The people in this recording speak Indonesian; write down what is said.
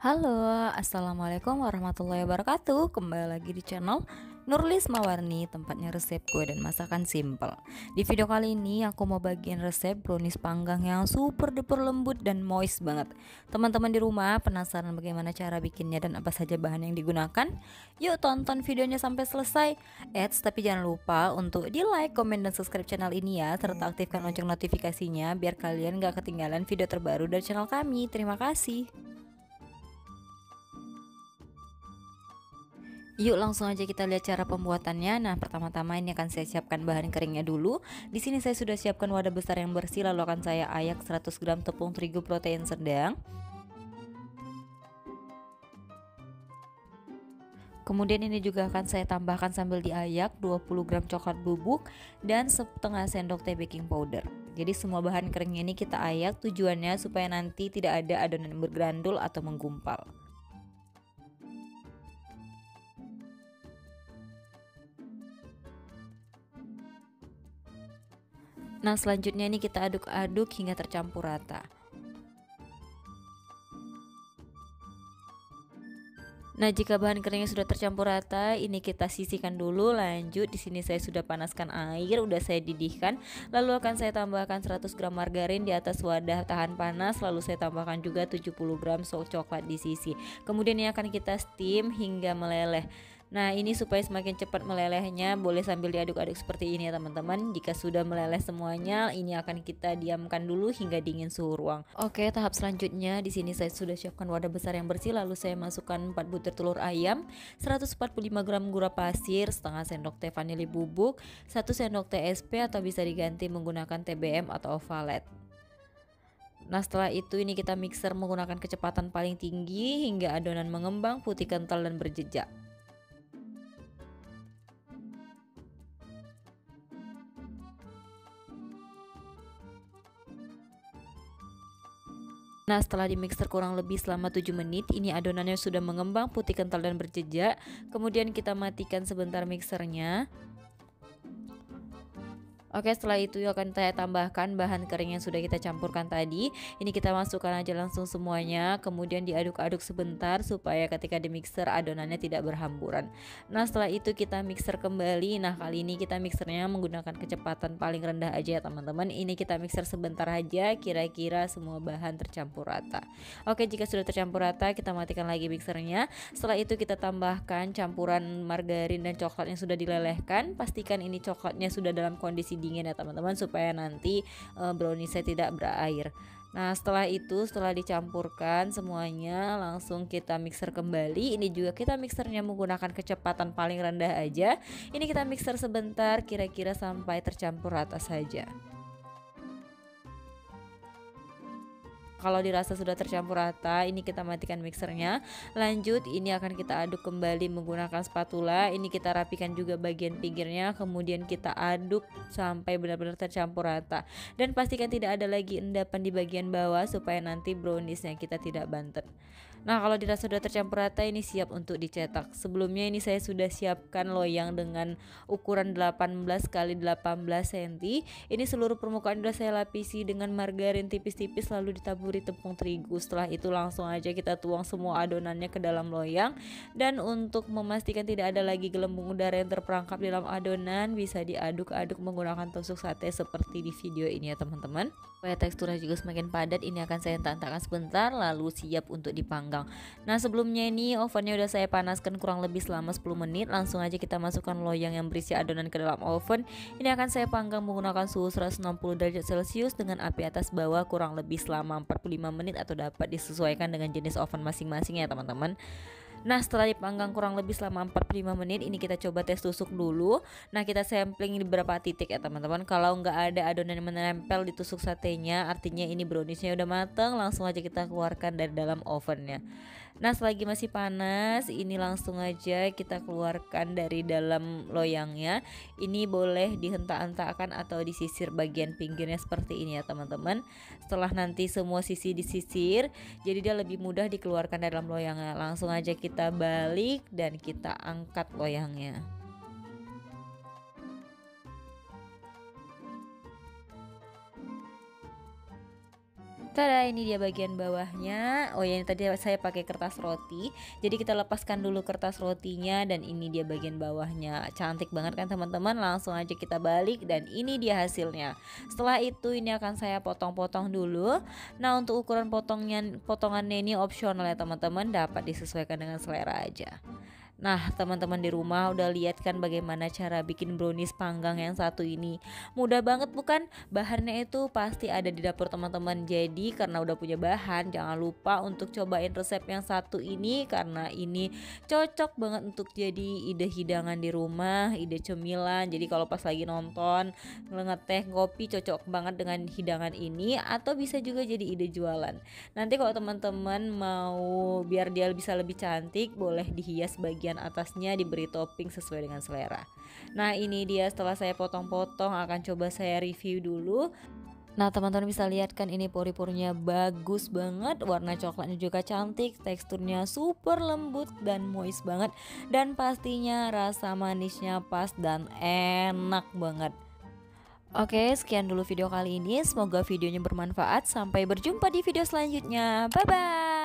Halo, assalamualaikum warahmatullahi wabarakatuh. Kembali lagi di channel Nurlis Mawarni, tempatnya resep kue dan masakan simple. Di video kali ini aku mau bagiin resep brownies panggang yang super duper lembut dan moist banget. Teman-teman di rumah penasaran bagaimana cara bikinnya dan apa saja bahan yang digunakan? Yuk tonton videonya sampai selesai. Tapi jangan lupa untuk di like, komen, dan subscribe channel ini ya, serta aktifkan lonceng notifikasinya biar kalian gak ketinggalan video terbaru dari channel kami. Terima kasih. Yuk langsung aja kita lihat cara pembuatannya. Nah, pertama-tama ini akan saya siapkan bahan keringnya dulu. Di sini saya sudah siapkan wadah besar yang bersih, lalu akan saya ayak 100 gram tepung terigu protein sedang. Kemudian ini juga akan saya tambahkan sambil diayak 20 gram coklat bubuk dan setengah sendok teh baking powder. Jadi semua bahan keringnya ini kita ayak, tujuannya supaya nanti tidak ada adonan bergerandul atau menggumpal. Nah, selanjutnya ini kita aduk-aduk hingga tercampur rata. Nah, jika bahan keringnya sudah tercampur rata, ini kita sisihkan dulu. Lanjut, di sini saya sudah panaskan air, udah saya didihkan. Lalu akan saya tambahkan 100 gram margarin di atas wadah tahan panas, lalu saya tambahkan juga 70 gram coklat di sisi. Kemudian ini akan kita steam hingga meleleh. Nah, ini supaya semakin cepat melelehnya, boleh sambil diaduk-aduk seperti ini ya teman-teman. Jika sudah meleleh semuanya, ini akan kita diamkan dulu hingga dingin suhu ruang. Oke, tahap selanjutnya di sini saya sudah siapkan wadah besar yang bersih, lalu saya masukkan 4 butir telur ayam, 145 gram gula pasir, setengah sendok teh vanili bubuk, 1 sendok teh SP atau bisa diganti menggunakan TBM atau ovalet. Nah, setelah itu ini kita mixer menggunakan kecepatan paling tinggi hingga adonan mengembang putih kental dan berjejak. Nah, setelah dimixer kurang lebih selama 7 menit, ini adonannya sudah mengembang putih kental dan berjejak. Kemudian kita matikan sebentar mixernya. Oke, setelah itu akan saya tambahkan bahan kering yang sudah kita campurkan tadi. Ini kita masukkan aja langsung semuanya, kemudian diaduk-aduk sebentar supaya ketika di mixer adonannya tidak berhamburan. Nah, setelah itu kita mixer kembali. Nah, kali ini kita mixernya menggunakan kecepatan paling rendah aja ya teman-teman. Ini kita mixer sebentar aja, kira-kira semua bahan tercampur rata. Oke, jika sudah tercampur rata, kita matikan lagi mixernya. Setelah itu kita tambahkan campuran margarin dan coklat yang sudah dilelehkan. Pastikan ini coklatnya sudah dalam kondisi dingin ya teman-teman, supaya nanti browniesnya tidak berair. Nah, setelah dicampurkan semuanya, langsung kita mixer kembali. Ini juga kita mixernya menggunakan kecepatan paling rendah aja. Ini kita mixer sebentar, kira-kira sampai tercampur rata saja. Kalau dirasa sudah tercampur rata, ini kita matikan mixernya. Lanjut, ini akan kita aduk kembali menggunakan spatula. Ini kita rapikan juga bagian pinggirnya, kemudian kita aduk sampai benar-benar tercampur rata. Dan pastikan tidak ada lagi endapan di bagian bawah supaya nanti browniesnya kita tidak bantet. Nah, kalau dirasa sudah tercampur rata, ini siap untuk dicetak. Sebelumnya ini saya sudah siapkan loyang dengan ukuran 18 x 18 cm. Ini seluruh permukaan sudah saya lapisi dengan margarin tipis-tipis, lalu ditaburi tepung terigu. Setelah itu langsung aja kita tuang semua adonannya ke dalam loyang. Dan untuk memastikan tidak ada lagi gelembung udara yang terperangkap di dalam adonan, bisa diaduk-aduk menggunakan tusuk sate seperti di video ini ya teman-teman. Supaya teksturnya juga semakin padat, ini akan saya hentak-hentakkan sebentar lalu siap untuk dipanggang. Nah, sebelumnya ini ovennya udah saya panaskan kurang lebih selama 10 menit. Langsung aja kita masukkan loyang yang berisi adonan ke dalam oven. Ini akan saya panggang menggunakan suhu 160 derajat Celcius dengan api atas bawah kurang lebih selama 45 menit, atau dapat disesuaikan dengan jenis oven masing-masing ya teman-teman. Nah, setelah dipanggang kurang lebih selama 45 menit, ini kita coba tes tusuk dulu. Nah, kita sampling di beberapa titik ya teman-teman. Kalau nggak ada adonan yang menempel di tusuk satenya, artinya ini browniesnya udah mateng. Langsung aja kita keluarkan dari dalam ovennya. Nah, selagi masih panas, ini langsung aja kita keluarkan dari dalam loyangnya. Ini boleh dihentak-hentakkan atau disisir bagian pinggirnya seperti ini ya teman-teman. Setelah nanti semua sisi disisir, jadi dia lebih mudah dikeluarkan dalam loyangnya. Langsung aja kita balik dan kita angkat loyangnya. Tada, ini dia bagian bawahnya. Oh ya, ini tadi saya pakai kertas roti. Jadi kita lepaskan dulu kertas rotinya dan ini dia bagian bawahnya. Cantik banget kan teman-teman? Langsung aja kita balik dan ini dia hasilnya. Setelah itu ini akan saya potong-potong dulu. Nah, untuk ukuran potongannya ini opsional ya teman-teman, dapat disesuaikan dengan selera aja. Nah, teman-teman di rumah udah lihat kan bagaimana cara bikin brownies panggang yang satu ini. Mudah banget bukan? Bahannya itu pasti ada di dapur teman-teman. Jadi karena udah punya bahan, jangan lupa untuk cobain resep yang satu ini karena ini cocok banget untuk jadi ide hidangan di rumah, ide cemilan. Jadi kalau pas lagi nonton, ngeteh kopi cocok banget dengan hidangan ini atau bisa juga jadi ide jualan. Nanti kalau teman-teman mau biar dia bisa lebih cantik, boleh dihias bagian atasnya diberi topping sesuai dengan selera. Nah, ini dia setelah saya potong-potong, akan coba saya review dulu. Nah, teman-teman bisa lihat kan ini pori-porinya bagus banget, warna coklatnya juga cantik, teksturnya super lembut dan moist banget, dan pastinya rasa manisnya pas dan enak banget. Oke, sekian dulu video kali ini. Semoga videonya bermanfaat. Sampai berjumpa di video selanjutnya. Bye bye.